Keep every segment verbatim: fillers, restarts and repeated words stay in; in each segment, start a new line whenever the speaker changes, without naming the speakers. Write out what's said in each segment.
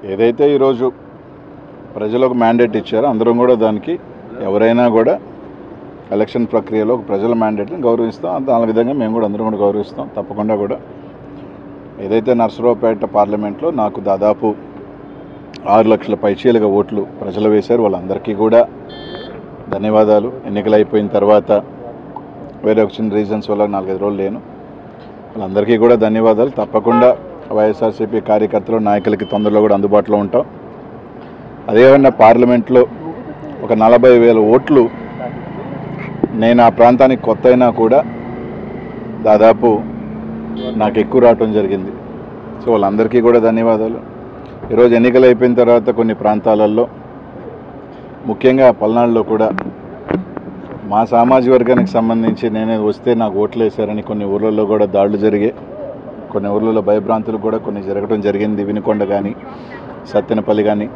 ఏదైతే ఈరోజు ప్రజలకు మ్యాండేట్ ఇచ్చారో అందరం కూడా దానికి ఎవరైనా కూడా ఎలక్షన్ ప్రక్రియలో ప్రజల మ్యాండేట్ని గౌరవిస్తాం. దాని విధంగా మేము కూడా అందరం కూడా గౌరవిస్తాం. తప్పకుండా కూడా ఏదైతే నర్సరావుపేట పార్లమెంట్లో నాకు దాదాపు ఆరు లక్షల పైచీలుగా ఓట్లు ప్రజలు వేశారు. వాళ్ళందరికీ కూడా ధన్యవాదాలు. ఎన్నికలు అయిపోయిన తర్వాత వేరే ఒక చిన్న రీజన్స్ వల్ల నాలుగైదు రోజులు లేను. వాళ్ళందరికీ కూడా ధన్యవాదాలు. తప్పకుండా వైఎస్ఆర్సీపీ కార్యకర్తలు నాయకులకి తొందరలో కూడా అందుబాటులో ఉంటాం. అదేవిధంగా పార్లమెంట్లో ఒక నలభై వేల ఓట్లు నేను ఆ ప్రాంతానికి కొత్త అయినా కూడా దాదాపు నాకు ఎక్కువ రావటం జరిగింది. సో వాళ్ళందరికీ కూడా ధన్యవాదాలు. ఈరోజు ఎన్నికలు అయిపోయిన తర్వాత కొన్ని ప్రాంతాలలో ముఖ్యంగా పల్నాడులో కూడా మా సామాజిక వర్గానికి సంబంధించి నేనే వస్తే నాకు ఓట్లు వేశారని కొన్ని ఊర్లలో కూడా దాడులు జరిగాయి. కొన్ని ఊర్లలో భయభ్రాంతులు కూడా కొన్ని జరగడం జరిగింది. వినుకొండ కానీ సత్తెనపల్లి కానీ.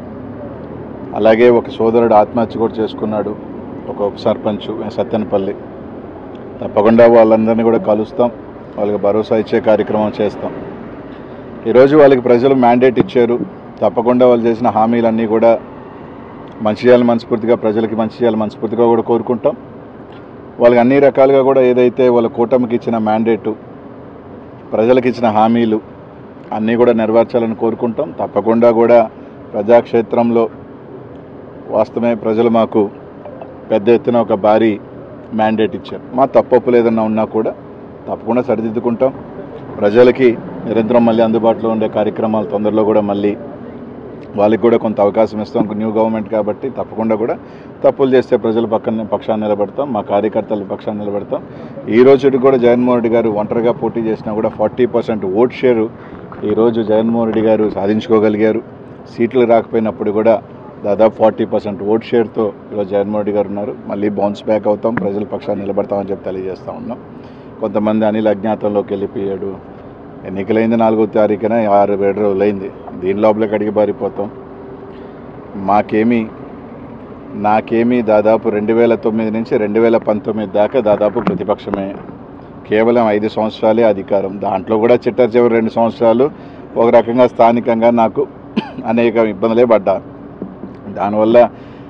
అలాగే ఒక సోదరుడు ఆత్మహత్య కూడా చేసుకున్నాడు, ఒక ఉప సర్పంచ్ సత్తెనపల్లి. తప్పకుండా వాళ్ళందరినీ కూడా కలుస్తాం, వాళ్ళకి భరోసా ఇచ్చే కార్యక్రమం చేస్తాం. ఈరోజు వాళ్ళకి ప్రజలు మ్యాండేట్ ఇచ్చారు. తప్పకుండా వాళ్ళు చేసిన హామీలన్నీ కూడా మంచి చేయాలని మనస్ఫూర్తిగా, ప్రజలకి మంచి చేయాలని మనస్ఫూర్తిగా కూడా కోరుకుంటాం. వాళ్ళకి అన్ని రకాలుగా కూడా ఏదైతే వాళ్ళ కూటమికి ఇచ్చిన మ్యాండేటు, ప్రజలకు ఇచ్చిన హామీలు అన్నీ కూడా నెరవేర్చాలని కోరుకుంటాం. తప్పకుండా కూడా ప్రజాక్షేత్రంలో వాస్తవమే ప్రజలు మాకు పెద్ద ఎత్తున ఒక భారీ మ్యాండేట్ ఇచ్చారు. మా తప్పొప్పులు ఏదన్నా ఉన్నా కూడా తప్పకుండా సరిదిద్దుకుంటాం. ప్రజలకి నిరంతరం మళ్ళీ అందుబాటులో ఉండే కార్యక్రమాలు తొందరలో కూడా మళ్ళీ వాళ్ళకి కూడా కొంత అవకాశం ఇస్తాం. న్యూ గవర్నమెంట్ కాబట్టి తప్పకుండా కూడా తప్పులు చేస్తే ప్రజల పక్కన పక్షాన్ని నిలబెడతాం, మా కార్యకర్తల పక్షాన్ని నిలబెడతాం. ఈ రోజుకి కూడా జగన్మోహన్ రెడ్డి గారు ఒంటరిగా పోటీ చేసినా కూడా ఫార్టీ పర్సెంట్ ఓట్ షేరు ఈరోజు జగన్మోహన్ రెడ్డి గారు సాధించుకోగలిగారు. సీట్లు రాకపోయినప్పుడు కూడా దాదాపు ఫార్టీ పర్సెంట్ ఓట్ షేర్తో ఈరోజు జగన్మోహన్ రెడ్డి గారు ఉన్నారు. మళ్ళీ బౌన్స్ బ్యాక్ అవుతాం, ప్రజల పక్షాన్ని నిలబడతామని చెప్పి తెలియజేస్తూ ఉన్నాం. కొంతమంది అనిల్ అజ్ఞాతంలోకి వెళ్ళిపోయాడు. ఎన్నికలైంది నాలుగో తారీఖున ఆరు ఏడు రోజులైంది. దీని లోపలికి అడిగి బారిపోతాం. మాకేమీ నాకేమీ దాదాపు రెండు వేల తొమ్మిది నుంచి రెండు వేల పంతొమ్మిది దాకా దాదాపు ప్రతిపక్షమే. కేవలం ఐదు సంవత్సరాలే అధికారం. దాంట్లో కూడా చిట్ట చివరి రెండు సంవత్సరాలు ఒక రకంగా స్థానికంగా నాకు అనేక ఇబ్బందులే పడ్డా. దానివల్ల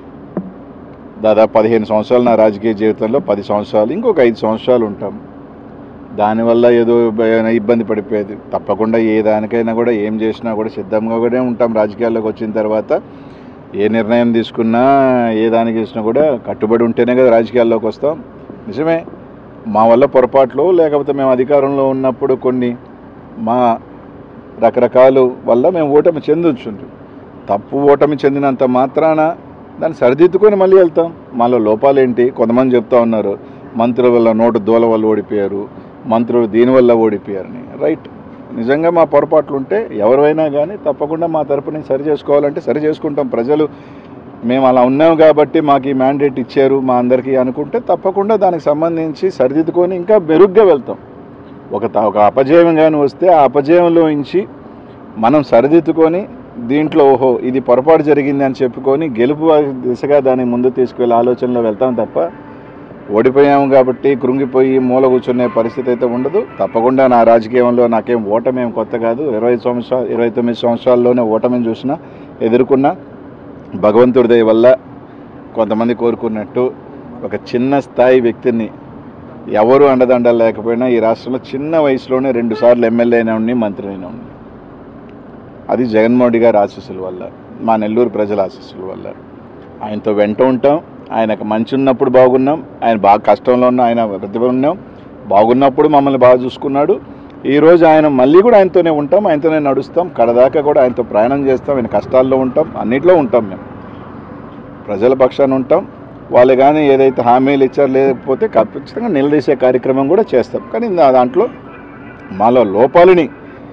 దాదాపు పదిహేను సంవత్సరాలు నా రాజకీయ జీవితంలో పది సంవత్సరాలు ఇంకొక ఐదు సంవత్సరాలు ఉంటాం. దానివల్ల ఏదో ఇబ్బంది పడిపోయేది. తప్పకుండా ఏ దానికైనా కూడా ఏం చేసినా కూడా సిద్ధంగా కూడా ఉంటాం. రాజకీయాల్లోకి వచ్చిన తర్వాత ఏ నిర్ణయం తీసుకున్నా ఏ దానికి చేసినా కూడా కట్టుబడి ఉంటేనే కదా రాజకీయాల్లోకి వస్తాం. నిజమే, మా వల్ల పొరపాట్లు లేకపోతే మేము అధికారంలో ఉన్నప్పుడు కొన్ని మా రకరకాల వల్ల మేము ఓటమి చెందొచ్చు. తప్పు ఓటమి చెందినంత మాత్రాన దాన్ని సరిదిద్దుకొని మళ్ళీ వెళ్తాం. మాలో లోపాలేంటి? కొంతమంది చెప్తా ఉన్నారు మంత్రుల వల్ల నోటు దూల వల్ల ఓడిపోయారు, మంత్రులు దీనివల్ల ఓడిపోయారని. రైట్, నిజంగా మా పొరపాట్లు ఉంటే ఎవరైనా కానీ తప్పకుండా మా తరపున సరి చేసుకోవాలంటే సరి చేసుకుంటాం. ప్రజలు మేము అలా ఉన్నాం కాబట్టి మాకు ఈ మ్యాండేట్ ఇచ్చారు మా అందరికీ అనుకుంటే తప్పకుండా దానికి సంబంధించి సరిదిద్దుకొని ఇంకా మెరుగ్గా వెళ్తాం. ఒక ఒక అపజయం కానీ వస్తే ఆ అపజయంలో నుంచి మనం సరిదిద్దుకొని దీంట్లో ఓహో ఇది పొరపాటు జరిగింది అని చెప్పుకొని గెలుపు దిశగా దాన్ని ముందు తీసుకువెళ్ళే ఆలోచనలో వెళ్తాం తప్ప ఓడిపోయాము కాబట్టి కృంగిపోయి మూల కూర్చునే పరిస్థితి అయితే ఉండదు. తప్పకుండా నా రాజకీయంలో నాకేం ఓటమేం కొత్త కాదు. ఇరవై సంవత్సరాలు ఇరవై తొమ్మిది సంవత్సరాల్లోనే ఓటమిని చూసినా ఎదుర్కొన్నా. భగవంతుడి దయ వల్ల కొంతమంది కోరుకున్నట్టు ఒక చిన్న స్థాయి వ్యక్తిని ఎవరు అండదండలు లేకపోయినా ఈ రాష్ట్రంలో చిన్న వయసులోనే రెండు సార్లు ఎమ్మెల్యే అయినా ఉండి మంత్రి అయినా ఉండి, అది జగన్మోహన్ రెడ్డి గారి ఆశీస్సుల వల్ల, మా నెల్లూరు ప్రజల ఆశీస్సుల వల్ల. ఆయనతో వెంట ఉంటాం. ఆయనకు మంచి ఉన్నప్పుడు బాగున్నాం, ఆయన బాగా కష్టంలో ఉన్న ఆయన ప్రతిభ ఉన్నాం. బాగున్నప్పుడు మమ్మల్ని బాగా చూసుకున్నాడు. ఈరోజు ఆయన మళ్ళీ కూడా ఆయనతోనే ఉంటాం, ఆయనతోనే నడుస్తాం, కడదాకా కూడా ఆయనతో ప్రయాణం చేస్తాం. ఆయన కష్టాల్లో ఉంటాం, అన్నింటిలో ఉంటాం. మేము ప్రజల పక్షాన ఉంటాం. వాళ్ళు కానీ ఏదైతే హామీలు ఇచ్చారో లేకపోతే ఖచ్చితంగా నిలదీసే కార్యక్రమం కూడా చేస్తాం. కానీ దాంట్లో మాలో లోపాలని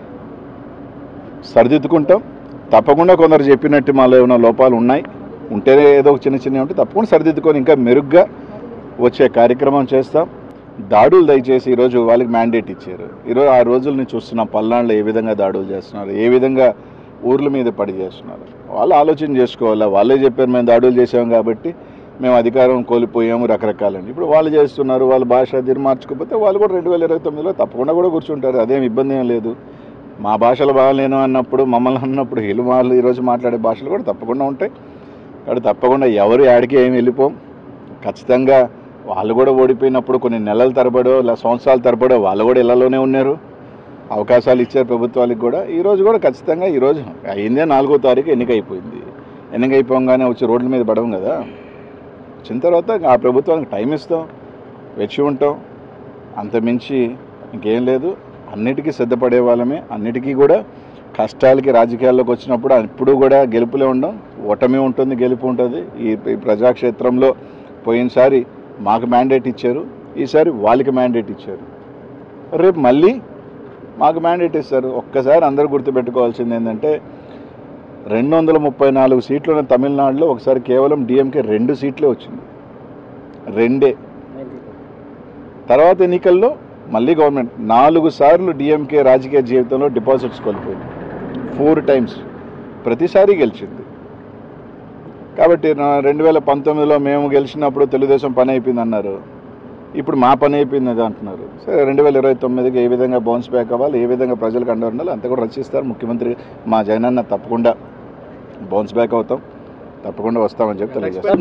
సరిదిద్దుకుంటాం. తప్పకుండా కొందరు చెప్పినట్టు మాలో ఏమైనా లోపాలు ఉన్నాయి ఉంటేనే ఏదో ఒక చిన్న చిన్న ఉంటే తప్పకుండా సరిదిద్దుకొని ఇంకా మెరుగ్గా వచ్చే కార్యక్రమం చేస్తాం. దాడులు దయచేసి ఈరోజు వాళ్ళకి మ్యాండేట్ ఇచ్చారు. ఈరోజు ఆ రోజులు నేను చూస్తున్నాం పల్నాడులో ఏ విధంగా దాడులు చేస్తున్నారు, ఏ విధంగా ఊర్ల మీద పడి చేస్తున్నారు. వాళ్ళు ఆలోచన చేసుకోవాలా. వాళ్ళే చెప్పారు మేము దాడులు చేసాం కాబట్టి మేము అధికారం కోల్పోయాము రకరకాలండి. ఇప్పుడు వాళ్ళు చేస్తున్నారు, వాళ్ళ భాష తీరు మార్చుకోకపోతే వాళ్ళు కూడా రెండు వేల ఇరవై తొమ్మిదిలో తప్పకుండా కూడా కూర్చుంటారు. అదేం ఇబ్బంది ఏం లేదు. మా భాషలు బాగాలేను అన్నప్పుడు మమ్మల్ని అన్నప్పుడు వీళ్ళు వాళ్ళు ఈరోజు మాట్లాడే భాషలు కూడా తప్పకుండా ఉంటాయి. కాబట్టి తప్పకుండా ఎవరు యాడికి ఏమి వెళ్ళిపోం. ఖచ్చితంగా వాళ్ళు కూడా ఓడిపోయినప్పుడు కొన్ని నెలల తరబడో లేదా సంవత్సరాల తరబడో వాళ్ళు కూడా ఇళ్లలోనే ఉన్నారు. అవకాశాలు ఇచ్చారు ప్రభుత్వాలకు కూడా. ఈరోజు కూడా ఖచ్చితంగా ఈరోజు అయిందే నాలుగో తారీఖు ఎన్నిక అయిపోయింది. ఎన్నిక అయిపోగానే వచ్చి రోడ్ల మీద పడవం కదా. వచ్చిన తర్వాత ఆ ప్రభుత్వానికి టైం ఇస్తాం, వెచ్చి ఉంటాం, అంతమించి ఇంకేం లేదు. అన్నిటికీ సిద్ధపడే వాళ్ళమే. అన్నిటికీ కూడా కష్టాలకి రాజకీయాల్లోకి వచ్చినప్పుడు ఇప్పుడు కూడా గెలుపులే ఉండం, ఓటమి ఉంటుంది, గెలుపు ఉంటుంది. ఈ ప్రజాక్షేత్రంలో పోయినసారి మాకు మ్యాండేట్ ఇచ్చారు, ఈసారి వాళ్ళకి మ్యాండేట్ ఇచ్చారు, రేపు మళ్ళీ మాకు మ్యాండేట్ ఇస్తారు. ఒక్కసారి అందరూ గుర్తుపెట్టుకోవాల్సింది ఏంటంటే రెండు వందల ముప్పై నాలుగు సీట్లు ఉన్న తమిళనాడులో ఒకసారి కేవలం డిఎంకే రెండు సీట్లే వచ్చింది, రెండే. తర్వాత ఎన్నికల్లో మళ్ళీ గవర్నమెంట్ నాలుగు సార్లు డిఎంకే రాజకీయ జీవితంలో డిపాజిట్స్ కోల్పోయింది, ఫోర్ టైమ్స్, ప్రతిసారి గెలిచింది. కాబట్టి రెండు వేల పంతొమ్మిదిలో మేము గెలిచినప్పుడు తెలుగుదేశం పని అయిపోయింది అన్నారు, ఇప్పుడు మా పని అయిపోయింది అది అంటున్నారు. సరే, రెండు వేల ఇరవై తొమ్మిదికి ఏ విధంగా బౌన్స్ బ్యాక్ అవ్వాలి, ఏ విధంగా ప్రజలకు అండ ఉండాలి అంతా కూడా రచిస్తారు ముఖ్యమంత్రి మా జగనన్న. తప్పకుండా బౌన్స్ బ్యాక్ అవుతాం, తప్పకుండా వస్తామని చెప్పి తెలియజేస్తాం.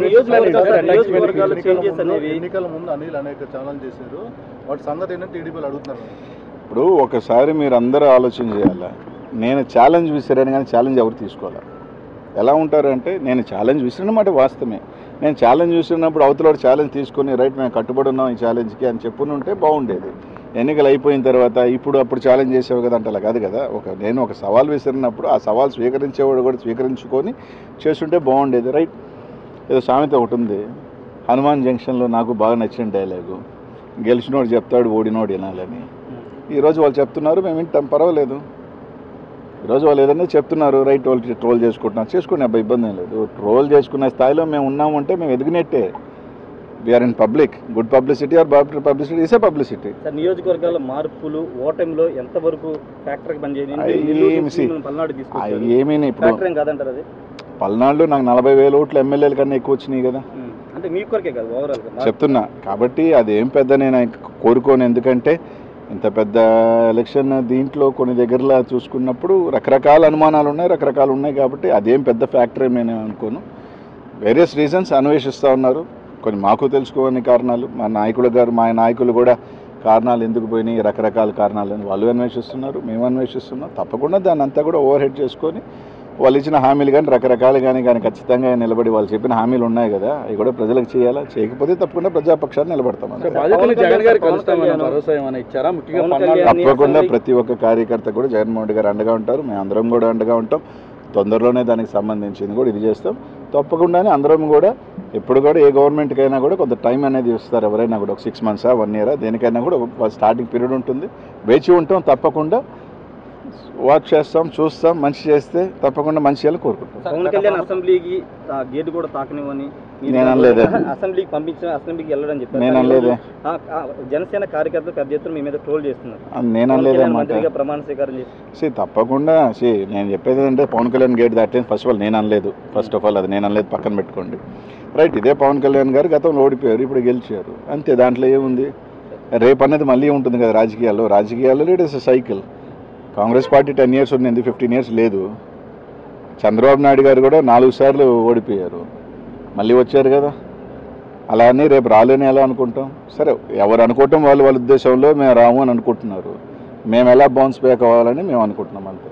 ఎన్నికల ముందు అనిల్ అనేక ఛాలెంజ్ చేశారు, వాటి సంగతి ఏంటంటే టీడీపీలు అడుగుతున్నారు.
ఇప్పుడు ఒకసారి మీరు అందరూ ఆలోచన చేయాలా. నేను ఛాలెంజ్ విసిరాను కానీ ఛాలెంజ్ ఎవరు తీసుకోవాలి. ఎలా ఉంటారంటే నేను ఛాలెంజ్ విసిరినమాట వాస్తవమే. నేను ఛాలెంజ్ విసిరినప్పుడు అవతల ఛాలెంజ్ తీసుకొని రైట్ మేము కట్టుబడి ఉన్నాం ఈ ఛాలెంజ్కి అని చెప్పుని ఉంటే బాగుండేది. ఎన్నికలు అయిపోయిన తర్వాత ఇప్పుడు అప్పుడు ఛాలెంజ్ చేసేవి కదా అంటే అలా కాదు కదా. ఒక నేను ఒక సవాల్ విసిరినప్పుడు ఆ సవాల్ స్వీకరించేవాడు కూడా స్వీకరించుకొని చేస్తుంటే బాగుండేది. రైట్, ఏదో సామెత ఒకటి ఉంది, హనుమాన్ జంక్షన్లో నాకు బాగా నచ్చిన డైలాగు, గెలిచినోడు చెప్తాడు ఓడినోడు వినాలని. ఈరోజు వాళ్ళు చెప్తున్నారు, మేము వింటాం, పర్వాలేదు. ఈరోజు వాళ్ళు ఏదైనా చెప్తున్నారు, రైట్, వాళ్ళు ట్రోల్ చేసుకుంటున్నారు, చేసుకునే అబ్బాయి ఇబ్బంది ఏం లేదు. ట్రోల్ చేసుకునే స్థాయిలో మేము ఉన్నామంటే మేము ఎదిగినట్టే. We're in public, good publicity or bad publicity is a publicity.
నియోజకవర్గాల మార్పులు ఓటమిలో ఎంతవరకు ఫ్యాక్టరీ పనిచేయాలి?
ఏమైనా ఇప్పుడు పల్నాడులో నాకు నలభై వేల ఓట్లు ఎమ్మెల్యేల కన్నా ఎక్కువ వచ్చినాయి కదా.
అంటే మీ కొరకే కాదు, ఓవరాల్గా
చెప్తున్నా. కాబట్టి అదేం పెద్ద నేను కోరుకోను. ఎందుకంటే ఇంత పెద్ద ఎలక్షన్ దీంట్లో కొన్ని దగ్గరలో చూసుకున్నప్పుడు రకరకాల అనుమానాలు ఉన్నాయి, రకరకాలు ఉన్నాయి. కాబట్టి అదేం పెద్ద ఫ్యాక్టరీ నేను అనుకోను. వేరియస్ రీజన్స్ అన్వేషిస్తూ ఉన్నారు, కొన్ని మాకు తెలుసుకోని కారణాలు. మా నాయకులు గారు మా నాయకులు కూడా కారణాలు ఎందుకు పోయినాయి, రకరకాల కారణాలని వాళ్ళు అన్వేషిస్తున్నారు, మేము అన్వేషిస్తున్నాం. తప్పకుండా దాన్ని అంతా కూడా ఓవర్ హెడ్ చేసుకొని వాళ్ళు ఇచ్చిన హామీలు కానీ రకరకాలు కానీ కానీ ఖచ్చితంగా నిలబడి వాళ్ళు చెప్పిన హామీలు ఉన్నాయి కదా, అవి కూడా ప్రజలకు చేయాలా. చేయకపోతే తప్పకుండా ప్రజాపక్షాన్ని నిలబడతాం. తప్పకుండా ప్రతి ఒక్క కార్యకర్త కూడా జగన్మోహన్ రెడ్డి గారు అండగా ఉంటారు, మేము అందరం కూడా అండగా ఉంటాం. తొందరలోనే దానికి సంబంధించింది కూడా ఇది చేస్తాం. తప్పకుండానే అందరం కూడా ఎప్పుడు కూడా ఏ గవర్నమెంట్కైనా కూడా కొంత టైం అనేది ఇస్తారు. ఎవరైనా కూడా ఒక సిక్స్ మంత్సా వన్ ఇయరా దేనికైనా కూడా ఒక స్టార్టింగ్ పీరియడ్ ఉంటుంది. వేచి ఉంటాం, తప్పకుండా వాచ్ చేస్తాం, చూస్తాం. మంచి చేస్తే తప్పకుండా మంచి చేయాలని కోరుకుంటాం.
పవన్ కళ్యాణ్ అసెంబ్లీకి గేట్ కూడా తాకనివ్వని
నేను అనలేదే,
అసెంబ్లీకి పంపించిన అసెంబ్లీకి వెళ్ళడం చెప్పారు.
నేను అనలేదే.
జనసేన కార్యకర్తలు పెద్ద ఎత్తున మీ మీద ట్రోల్ చేస్తున్నారు.
నేను అనలేదే.
మంత్రిగా ప్రమాణ స్వీకారం చేసి
తప్పకుండా సి నేను చెప్పేది ఏంటంటే పవన్ కళ్యాణ్ గేట్ దాటలేదు. ఫస్ట్ ఆఫ్ ఆల్ నేను అనలేదు. ఫస్ట్ ఆఫ్ ఆల్ అది నేను అనలేదు, పక్కన పెట్టుకోండి. రైట్, ఇదే పవన్ కళ్యాణ్ గారు గతంలో ఓడిపోయారు, ఇప్పుడు గెలిచారు, అంతే. దాంట్లో ఏముంది? రేపు అనేది మళ్ళీ ఉంటుంది కదా రాజకీయాల్లో. రాజకీయాల్లో it is a cycle. Congress party ten years ఉంది, ఫిఫ్టీన్ ఇయర్స్ లేదు. చంద్రబాబు నాయుడు గారు కూడా నాలుగు సార్లు ఓడిపోయారు, మళ్ళీ వచ్చారు కదా. అలా అని రేపు రాలేని ఎలా అనుకుంటాం? సరే, ఎవరు అనుకోవటం వాళ్ళు వాళ్ళ ఉద్దేశంలో మేము రాము అని అనుకుంటున్నారు. మేము ఎలా బౌన్స్ బ్యాక్ అవ్వాలని మేము అనుకుంటున్నాం అంతే.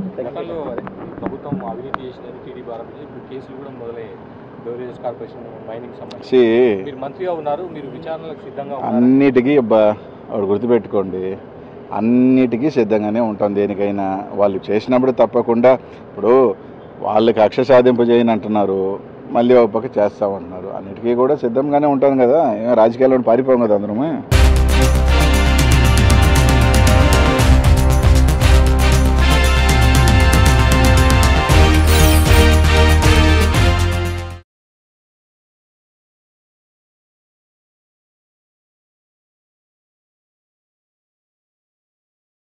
అన్నిటికీ ఆవిడ గుర్తుపెట్టుకోండి, అన్నిటికీ సిద్ధంగానే ఉంటాం. దేనికైనా వాళ్ళు చేసినప్పుడు తప్పకుండా. ఇప్పుడు వాళ్ళకి కక్ష సాధింపు చేయని అంటున్నారు, మళ్ళీ ఒక పక్క చేస్తామంటున్నారు. అన్నిటికీ కూడా సిద్ధంగానే ఉంటాను కదా. రాజకీయాల్లో పారిపోం కదా అందరమే.